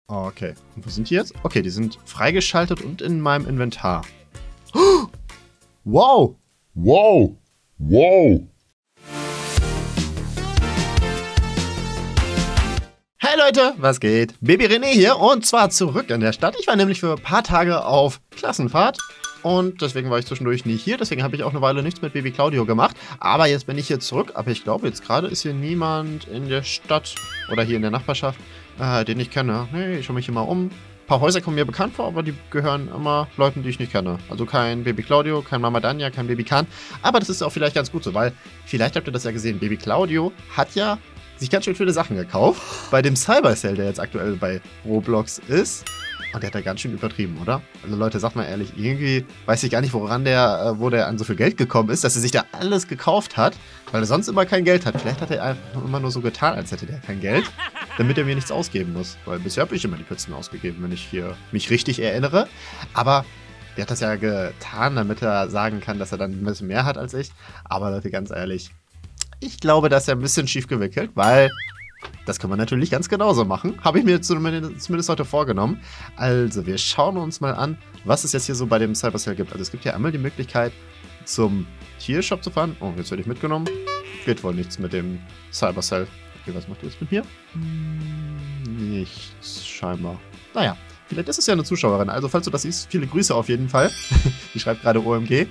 Okay. Und wo sind die jetzt? Okay, die sind freigeschaltet und in meinem Inventar. Wow! Wow! Wow! Hey Leute, was geht? Baby René hier und zwar zurück in der Stadt. Ich war nämlich für ein paar Tage auf Klassenfahrt und deswegen war ich zwischendurch nie hier. Deswegen habe ich auch eine Weile nichts mit Baby Claudio gemacht. Aber jetzt bin ich hier zurück. Aber ich glaube, jetzt gerade ist hier niemand in der Stadt oder hier in der Nachbarschaft, den ich kenne. Nee, ich schaue mich hier mal um. Ein paar Häuser kommen mir bekannt vor, aber die gehören immer Leuten, die ich nicht kenne. Also kein Baby Claudio, kein Mama Danja, kein Baby Khan. Aber das ist auch vielleicht ganz gut so, weil vielleicht habt ihr das ja gesehen. Baby Claudio hat ja sich ganz schön viele Sachen gekauft bei dem Cyber Sale, der jetzt aktuell bei Roblox ist. Und der hat da ganz schön übertrieben, oder? Also Leute, sagt mal ehrlich, irgendwie weiß ich gar nicht, wo der an so viel Geld gekommen ist, dass er sich da alles gekauft hat, weil er sonst immer kein Geld hat. Vielleicht hat er einfach immer nur so getan, als hätte der kein Geld, damit er mir nichts ausgeben muss. Weil bisher habe ich immer die Pizzen ausgegeben, wenn ich hier mich richtig erinnere. Aber der hat das ja getan, damit er sagen kann, dass er dann ein bisschen mehr hat als ich. Aber Leute, ganz ehrlich, ich glaube, dass er ein bisschen schief gewickelt, weil das kann man natürlich ganz genauso machen. Habe ich mir zumindest heute vorgenommen. Also, wir schauen uns mal an, was es jetzt hier so bei dem Cyber Sale gibt. Also, es gibt ja einmal die Möglichkeit, zum Tiershop zu fahren. Oh, jetzt werde ich mitgenommen. Geht wohl nichts mit dem Cyber Sale. Okay, was macht ihr jetzt mit mir? Nichts, scheinbar. Naja, vielleicht ist es ja eine Zuschauerin. Also, falls du das siehst, viele Grüße auf jeden Fall. Die schreibt gerade OMG.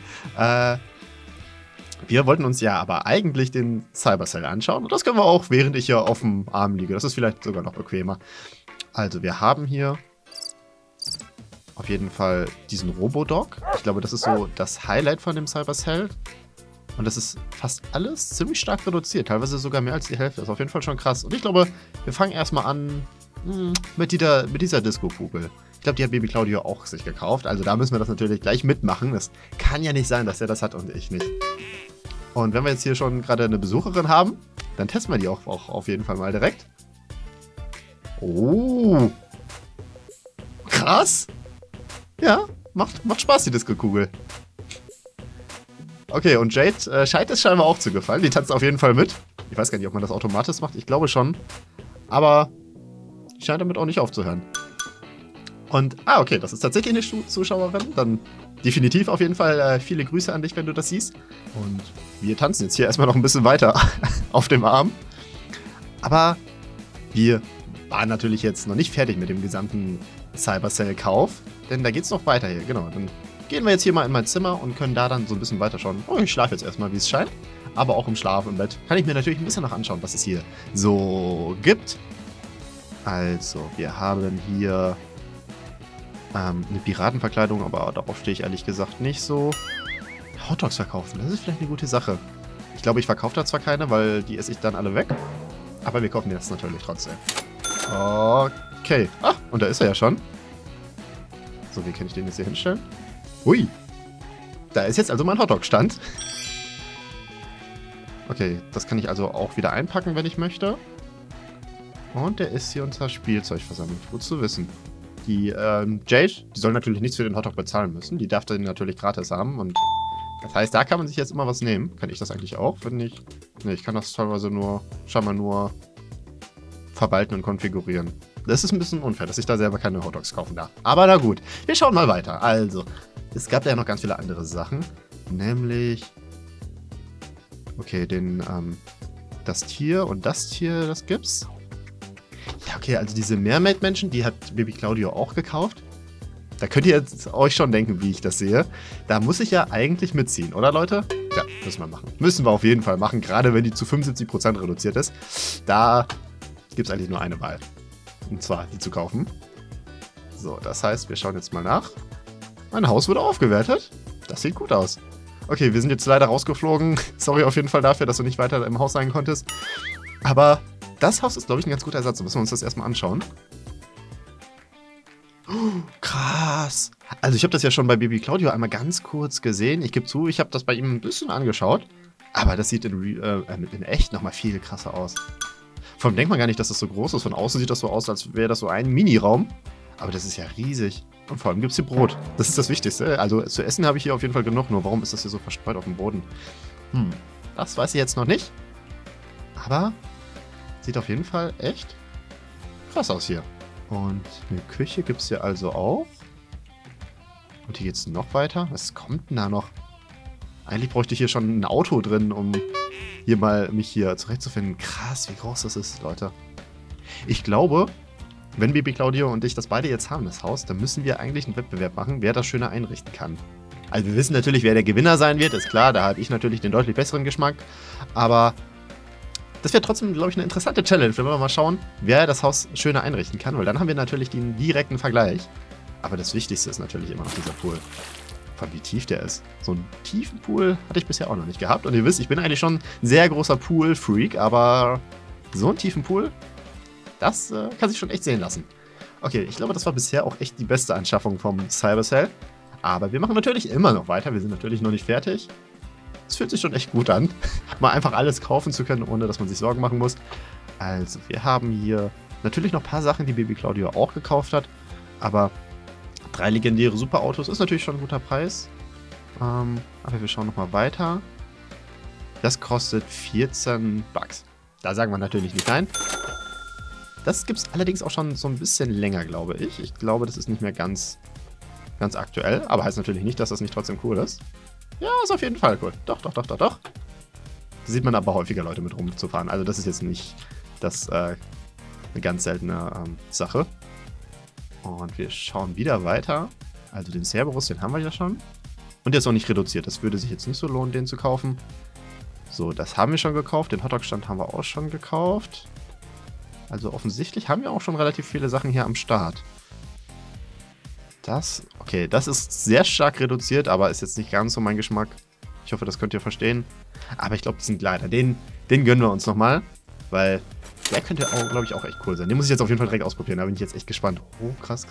Wir wollten uns ja aber eigentlich den Cyber Sale anschauen. Und das können wir auch, während ich hier auf dem Arm liege. Das ist vielleicht sogar noch bequemer. Also, wir haben hier auf jeden Fall diesen Robodog. Ich glaube, das ist so das Highlight von dem Cyber Sale. Und das ist fast alles ziemlich stark reduziert. Teilweise sogar mehr als die Hälfte. Das ist auf jeden Fall schon krass. Und ich glaube, wir fangen erstmal an mit dieser Disco-Kugel. Ich glaube, die hat Baby Claudio auch sich gekauft. Also da müssen wir das natürlich gleich mitmachen. Das kann ja nicht sein, dass er das hat und ich nicht. Und wenn wir jetzt hier schon gerade eine Besucherin haben, dann testen wir die auch auf jeden Fall mal direkt. Oh. Krass. Ja, macht Spaß, die Disco-Kugel. Okay, und Jade scheint es scheinbar auch zu gefallen. Die tanzt auf jeden Fall mit. Ich weiß gar nicht, ob man das automatisch macht. Ich glaube schon. Aber die scheint damit auch nicht aufzuhören. Und, okay, das ist tatsächlich eine Zuschauerin. Dann definitiv auf jeden Fall viele Grüße an dich, wenn du das siehst. Und wir tanzen jetzt hier erstmal noch ein bisschen weiter auf dem Arm. Aber wir waren natürlich jetzt noch nicht fertig mit dem gesamten Cyber Sale Kauf. Denn da geht's noch weiter hier, genau. Dann gehen wir jetzt hier mal in mein Zimmer und können da dann so ein bisschen weiterschauen. Oh, ich schlafe jetzt erstmal, wie es scheint. Aber auch im Schlaf im Bett kann ich mir natürlich ein bisschen noch anschauen, was es hier so gibt. Also, wir haben hier eine Piratenverkleidung, aber darauf stehe ich ehrlich gesagt nicht so. Hotdogs verkaufen, das ist vielleicht eine gute Sache. Ich glaube, ich verkaufe da zwar keine, weil die esse ich dann alle weg. Aber wir kaufen das natürlich trotzdem. Okay. Ach, und da ist er ja schon. So, wie kann ich den jetzt hier hinstellen? Hui. Da ist jetzt also mein Hotdog-Stand. Okay, das kann ich also auch wieder einpacken, wenn ich möchte. Und der ist hier unter Spielzeug versammelt. Gut zu wissen. Die Jade, die soll natürlich nichts für den Hotdog bezahlen müssen. Die darf den natürlich gratis haben. Und das heißt, da kann man sich jetzt immer was nehmen. Kann ich das eigentlich auch? Wenn ich... Ne, ich kann das teilweise scheinbar nur verwalten und konfigurieren. Das ist ein bisschen unfair, dass ich da selber keine Hotdogs kaufen darf. Aber na gut, wir schauen mal weiter. Also, es gab ja noch ganz viele andere Sachen. Nämlich... Okay, das Tier und das Tier, das gibt's. Ja, okay, also diese Mermaid-Menschen, die hat Baby Claudio auch gekauft. Da könnt ihr jetzt euch schon denken, wie ich das sehe. Da muss ich ja eigentlich mitziehen, oder Leute? Ja, müssen wir machen. Müssen wir auf jeden Fall machen, gerade wenn die zu 75% reduziert ist. Da gibt es eigentlich nur eine Wahl. Und zwar die zu kaufen. So, das heißt, wir schauen jetzt mal nach. Mein Haus wurde aufgewertet. Das sieht gut aus. Okay, wir sind jetzt leider rausgeflogen. Sorry auf jeden Fall dafür, dass du nicht weiter im Haus sein konntest. Aber das Haus ist, glaube ich, ein ganz guter Ersatz. Da müssen wir uns das erstmal anschauen. Oh, krass. Also ich habe das ja schon bei Baby Claudio einmal ganz kurz gesehen. Ich gebe zu, ich habe das bei ihm ein bisschen angeschaut. Aber das sieht in echt nochmal viel krasser aus. Vor allem denkt man gar nicht, dass das so groß ist. Von außen sieht das so aus, als wäre das so ein Mini-Raum. Aber das ist ja riesig. Und vor allem gibt es hier Brot. Das ist das Wichtigste. Also zu essen habe ich hier auf jeden Fall genug. Nur warum ist das hier so verstreut auf dem Boden? Das weiß ich jetzt noch nicht. Aber sieht auf jeden Fall echt krass aus hier. Und eine Küche gibt es hier also auch. Und hier geht es noch weiter. Was kommt denn da noch? Eigentlich bräuchte ich hier schon ein Auto drin, um hier mal mich hier zurechtzufinden. Krass, wie groß das ist, Leute. Ich glaube, wenn Baby Claudio und ich das beide jetzt haben, das Haus, dann müssen wir eigentlich einen Wettbewerb machen, wer das schöner einrichten kann. Also wir wissen natürlich, wer der Gewinner sein wird, ist klar. Da habe ich natürlich den deutlich besseren Geschmack. Aber das wäre trotzdem, glaube ich, eine interessante Challenge, wenn wir mal schauen, wer das Haus schöner einrichten kann. Weil dann haben wir natürlich den direkten Vergleich. Aber das Wichtigste ist natürlich immer noch dieser Pool. Vor allem, wie tief der ist. So einen tiefen Pool hatte ich bisher auch noch nicht gehabt. Und ihr wisst, ich bin eigentlich schon ein sehr großer Pool-Freak. Aber so einen tiefen Pool, das kann sich schon echt sehen lassen. Okay, ich glaube, das war bisher auch echt die beste Anschaffung vom Cybercell. Aber wir machen natürlich immer noch weiter. Wir sind natürlich noch nicht fertig. Es fühlt sich schon echt gut an, mal einfach alles kaufen zu können, ohne dass man sich Sorgen machen muss. Also, wir haben hier natürlich noch ein paar Sachen, die Baby Claudio auch gekauft hat. Aber 3 legendäre Superautos ist natürlich schon ein guter Preis. Aber wir schauen nochmal weiter. Das kostet 14 Bucks. Da sagen wir natürlich nicht nein. Das gibt es allerdings auch schon so ein bisschen länger, glaube ich. Ich glaube, das ist nicht mehr ganz aktuell. Aber heißt natürlich nicht, dass das nicht trotzdem cool ist. Ja, ist auf jeden Fall cool. Doch. Da sieht man aber häufiger Leute mit rumzufahren. Also das ist jetzt nicht eine ganz seltene Sache. Und wir schauen wieder weiter. Also den Cerberus, den haben wir ja schon. Und der ist auch nicht reduziert. Das würde sich jetzt nicht so lohnen, den zu kaufen. So, das haben wir schon gekauft. Den Hotdog-Stand haben wir auch schon gekauft. Also offensichtlich haben wir auch schon relativ viele Sachen hier am Start. Okay, das ist sehr stark reduziert, aber ist jetzt nicht ganz so mein Geschmack. Ich hoffe, das könnt ihr verstehen. Aber ich glaube, die sind leider. Den gönnen wir uns nochmal, weil der könnte auch, glaube ich, auch echt cool sein. Den muss ich jetzt auf jeden Fall direkt ausprobieren. Da bin ich jetzt echt gespannt. Oh, krass.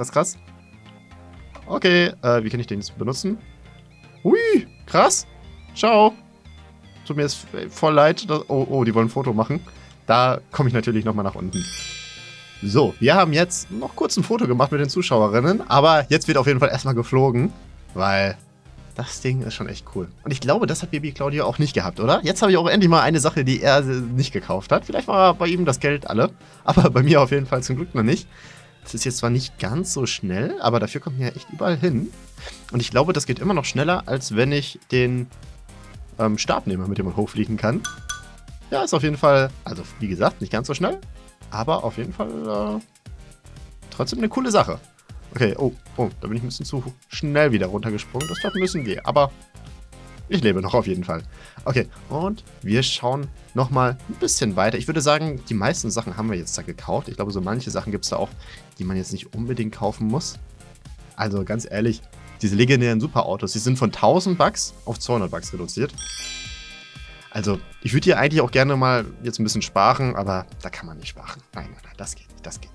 Okay, wie kann ich den jetzt benutzen? Hui, krass. Ciao. Tut mir jetzt voll leid. Oh, die wollen ein Foto machen. Da komme ich natürlich nochmal nach unten. So, wir haben jetzt noch kurz ein Foto gemacht mit den Zuschauerinnen, aber jetzt wird auf jeden Fall erstmal geflogen, weil das Ding ist schon echt cool. Und ich glaube, das hat Baby Claudio auch nicht gehabt, oder? Jetzt habe ich auch endlich mal eine Sache, die er nicht gekauft hat. Vielleicht war bei ihm das Geld alle, aber bei mir auf jeden Fall zum Glück noch nicht. Das ist jetzt zwar nicht ganz so schnell, aber dafür kommt man ja echt überall hin. Und ich glaube, das geht immer noch schneller, als wenn ich den Stab nehme, mit dem man hochfliegen kann. Ja, ist auf jeden Fall, also wie gesagt, nicht ganz so schnell. Aber auf jeden Fall trotzdem eine coole Sache. Okay, oh, da bin ich ein bisschen zu schnell wieder runtergesprungen. Das tat ein bisschen weh, aber ich lebe noch auf jeden Fall. Okay, und wir schauen nochmal ein bisschen weiter. Ich würde sagen, die meisten Sachen haben wir jetzt da gekauft. Ich glaube, so manche Sachen gibt es da auch, die man jetzt nicht unbedingt kaufen muss. Also ganz ehrlich, diese legendären Superautos, die sind von 1000 Bucks auf 200 Bucks reduziert. Also, ich würde hier eigentlich auch gerne mal jetzt ein bisschen sparen, aber da kann man nicht sparen. Nein, das geht nicht.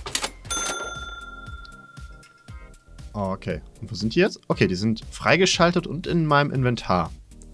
Okay, und wo sind die jetzt? Okay, die sind freigeschaltet und in meinem Inventar.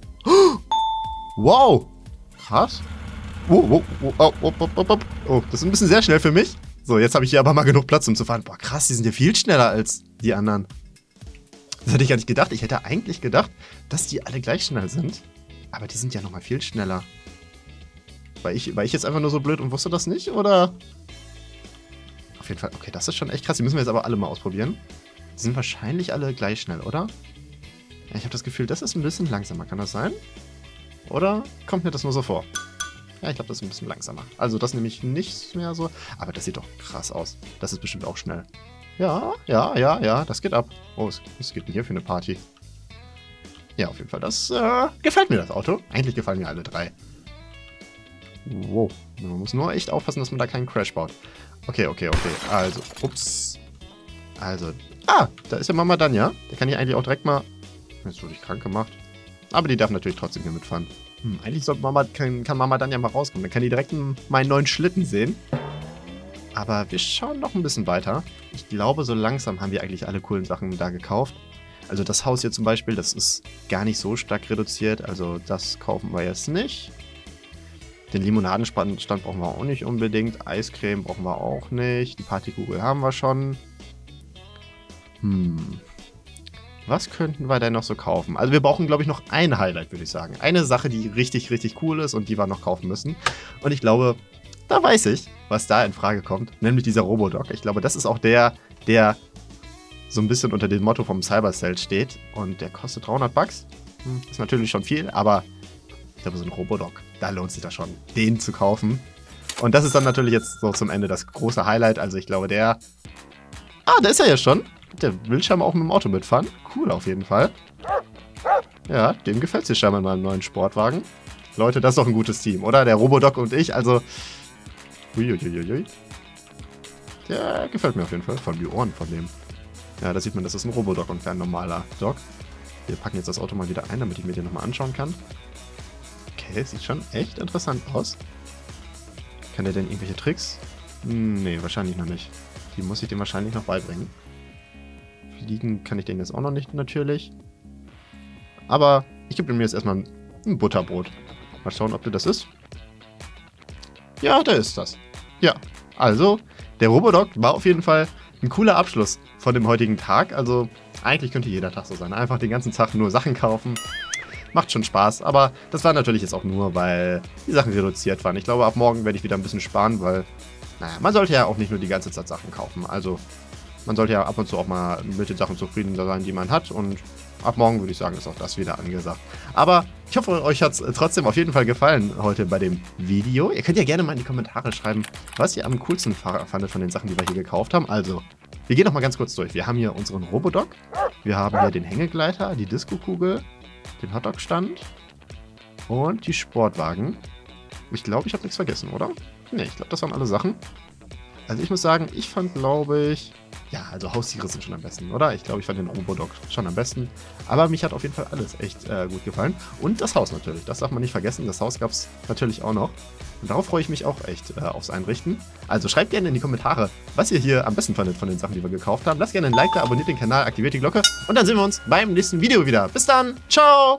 Wow! Krass. Oh, das ist ein bisschen sehr schnell für mich. So, jetzt habe ich hier aber mal genug Platz, um zu fahren. Boah, krass, die sind ja viel schneller als die anderen. Das hätte ich gar nicht gedacht. Ich hätte eigentlich gedacht, dass die alle gleich schnell sind. Aber die sind ja nochmal viel schneller. War ich jetzt einfach nur so blöd und wusste das nicht, oder? Auf jeden Fall, okay, das ist schon echt krass. Die müssen wir jetzt aber alle mal ausprobieren. Die sind wahrscheinlich alle gleich schnell, oder? Ja, ich habe das Gefühl, das ist ein bisschen langsamer. Kann das sein? Oder kommt mir das nur so vor? Ja, ich glaube, das ist ein bisschen langsamer. Also das nehme ich nicht mehr so. Aber das sieht doch krass aus. Das ist bestimmt auch schnell. Ja, das geht ab. Oh, was geht denn hier für eine Party? Ja, auf jeden Fall, das gefällt mir, das Auto. Eigentlich gefallen mir alle 3. Wow, man muss nur echt aufpassen, dass man da keinen Crash baut. Okay, also, ups. Also, da ist ja Mama Danja. Der kann hier eigentlich auch direkt mal... Jetzt wurde ich krank gemacht. Aber die darf natürlich trotzdem hier mitfahren. Eigentlich kann Mama Danja mal rauskommen. Dann kann die direkt meinen neuen Schlitten sehen. Aber wir schauen noch ein bisschen weiter. Ich glaube, so langsam haben wir eigentlich alle coolen Sachen da gekauft. Also das Haus hier zum Beispiel, das ist gar nicht so stark reduziert. Also das kaufen wir jetzt nicht. Den Limonadenstand brauchen wir auch nicht unbedingt. Eiscreme brauchen wir auch nicht. Die Partykugel haben wir schon. Was könnten wir denn noch so kaufen? Also wir brauchen, glaube ich, noch ein Highlight, würde ich sagen. Eine Sache, die richtig, richtig cool ist und die wir noch kaufen müssen. Und ich glaube, Da weiß ich, was da in Frage kommt. Nämlich dieser Robodoc. Ich glaube, das ist auch der so ein bisschen unter dem Motto vom Cybercell steht. Und der kostet 300 Bucks. Ist natürlich schon viel, aber ich glaube, so ein Robodoc, da lohnt sich das schon, den zu kaufen. Und das ist dann natürlich jetzt so zum Ende das große Highlight. Also ich glaube, der... Ah, da ist er ja schon. Der will scheinbar auch mit dem Auto mitfahren. Cool auf jeden Fall. Ja, dem gefällt es hier scheinbar in meinem neuen Sportwagen. Leute, das ist doch ein gutes Team, oder? Der Robodoc und ich, also... Uiuiuiui. Der gefällt mir auf jeden Fall. Vor allem die Ohren von dem. Ja, da sieht man, das ist ein Robodoc und kein normaler Doc. Wir packen jetzt das Auto mal wieder ein, damit ich mir den nochmal anschauen kann. Okay, sieht schon echt interessant aus. Kann der denn irgendwelche Tricks? Nee, wahrscheinlich noch nicht. Die muss ich dem wahrscheinlich noch beibringen. Fliegen kann ich den jetzt auch noch nicht, natürlich. Aber ich gebe ihm jetzt erstmal ein Butterbrot. Mal schauen, ob der das ist. Ja, der ist das. Ja, also, der Robodoc war auf jeden Fall ein cooler Abschluss von dem heutigen Tag. Also, eigentlich könnte jeder Tag so sein. Einfach den ganzen Tag nur Sachen kaufen. Macht schon Spaß, aber das war natürlich jetzt auch nur, weil die Sachen reduziert waren. Ich glaube, ab morgen werde ich wieder ein bisschen sparen, weil, naja, man sollte ja auch nicht nur die ganze Zeit Sachen kaufen. Also, man sollte ja ab und zu auch mal mit den Sachen zufrieden sein, die man hat. Und ab morgen würde ich sagen, ist auch das wieder angesagt. Aber ich hoffe, euch hat es trotzdem auf jeden Fall gefallen heute bei dem Video. Ihr könnt ja gerne mal in die Kommentare schreiben, was ihr am coolsten fandet von den Sachen, die wir hier gekauft haben. Also, wir gehen noch mal ganz kurz durch. Wir haben hier unseren Robodoc. Wir haben hier den Hängegleiter, die Disco-Kugel, den Hotdog-Stand und die Sportwagen. Ich glaube, ich habe nichts vergessen, oder? Ne, ich glaube, das waren alle Sachen. Also ich muss sagen, ich fand, glaube ich... Ja, also Haustiere sind schon am besten, oder? Ich glaube, ich fand den Robodoc schon am besten. Aber mich hat auf jeden Fall alles echt gut gefallen. Und das Haus natürlich, das darf man nicht vergessen. Das Haus gab es natürlich auch noch. Und darauf freue ich mich auch echt aufs Einrichten. Also schreibt gerne in die Kommentare, was ihr hier am besten fandet von den Sachen, die wir gekauft haben. Lasst gerne ein Like da, abonniert den Kanal, aktiviert die Glocke. Und dann sehen wir uns beim nächsten Video wieder. Bis dann, ciao!